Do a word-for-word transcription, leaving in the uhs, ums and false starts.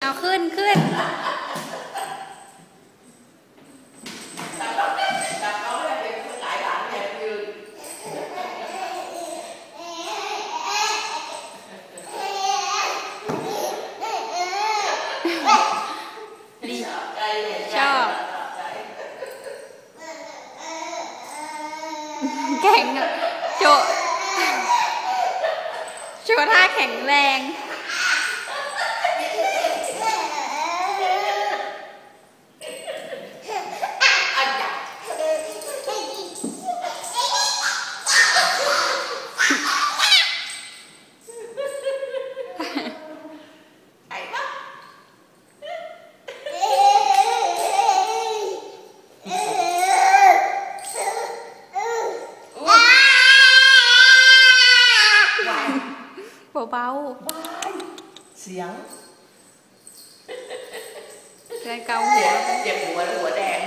เอาขึ้นขึ้นดีชอบแข็งอ่ะโชว์โชว์ท่าแข็งแรงเบาๆเสียงเกาหัวเจ็บหัวแล้วหัวแดง